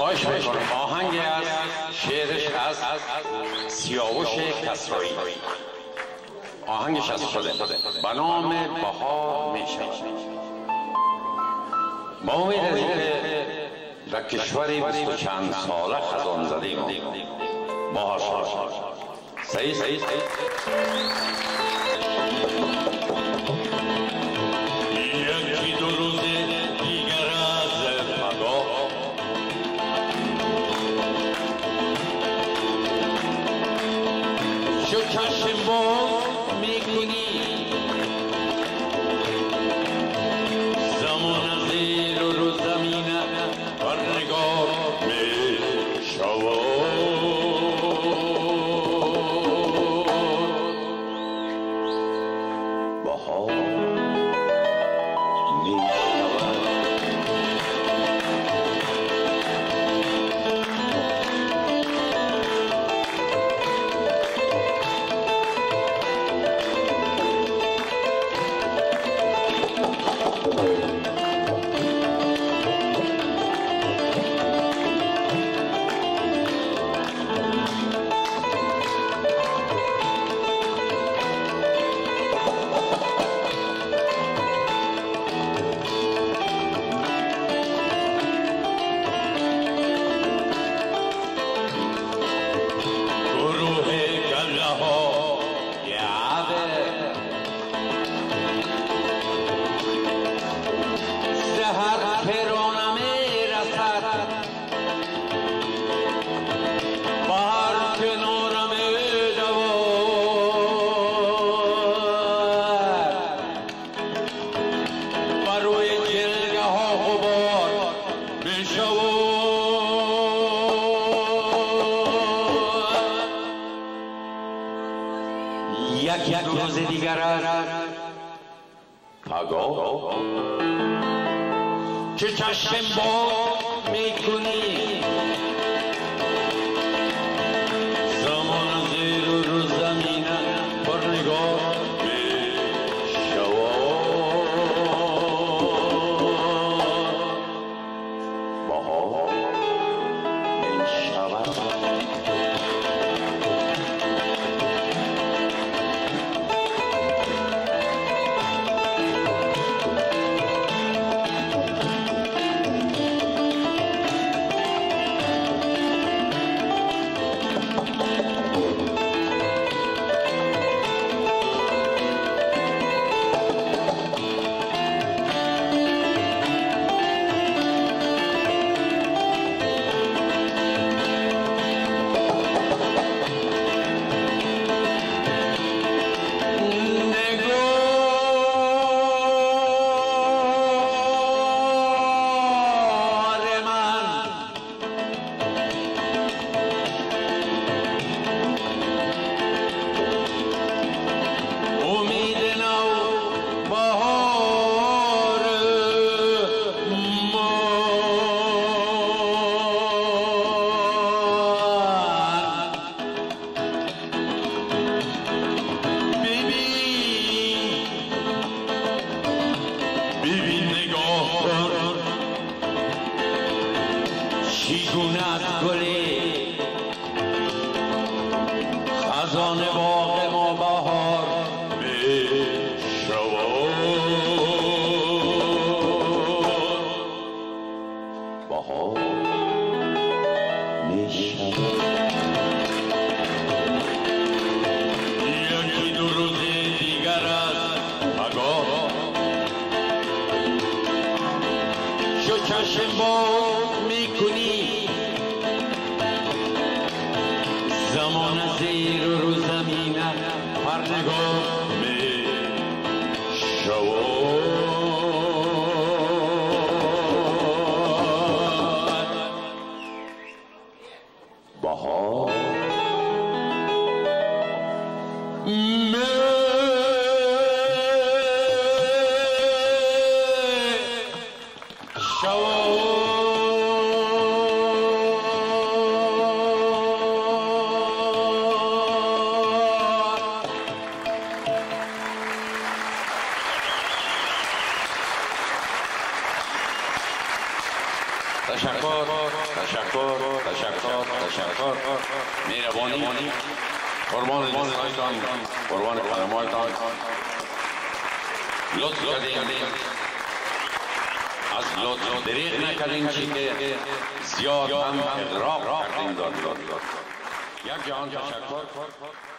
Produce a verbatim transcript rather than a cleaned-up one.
خواهش میکنم آهنگی از شعرش از سیاوش کسرایی، آهنگش از خودم به نام بهار میشود. با امید از اینکه در کشوری بیست و چند ساله خزان زدیم بهار شد. صحیح صحیح یکی دو روز دیگر از پگاه شو چشم باز میکنی، زمان از زیر و رو زمینه بر نگاه میشود. یک دو روز دیگر است پگاه که چشم باز میکنی، زمان زیر و رو زمینه بر نگاه میشود. بهار میشود. خزان باغ ما بهار میشود. بهار میشود. یکی دو روز دیگر از پگاه شو چشم باز میکنی، زمان زیر و رو زمینه هر نگاه می شود. بهار می شود. تشکر تشکر تشکر تشکر مهربانی قربان دستایتان قربان قدمایتان لطف کردین از لطف دریغ نکردین چی که زیاد هم اغراق کردین داد یک جهان تشکر